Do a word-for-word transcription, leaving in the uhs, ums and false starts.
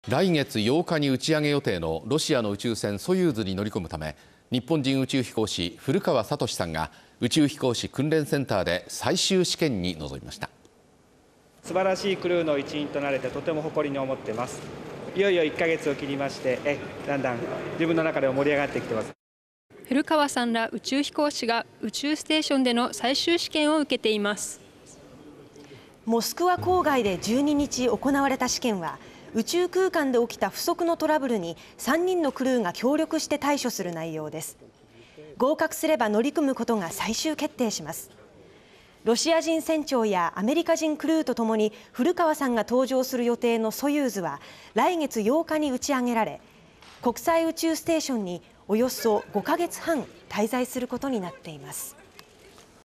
来月ようかに打ち上げ予定のロシアの宇宙船ソユーズに乗り込むため、日本人宇宙飛行士古川聡さんが宇宙飛行士訓練センターで最終試験に臨みました。 素晴らしいクルーの一員となれてとても誇りに思っています。いよいよいっかげつを切りまして、えだんだん自分の中でも盛り上がってきています。 古川さんら宇宙飛行士が宇宙ステーションでの最終試験を受けています。 モスクワ郊外でじゅうににち行われた試験は、宇宙空間で起きた不測のトラブルにさんにんのクルーが協力して対処する内容です。合格すれば乗り組むことが最終決定します。ロシア人船長やアメリカ人クルーとともに古川さんが搭乗する予定のソユーズは来月ようかに打ち上げられ、国際宇宙ステーションにおよそごかげつはん滞在することになっています。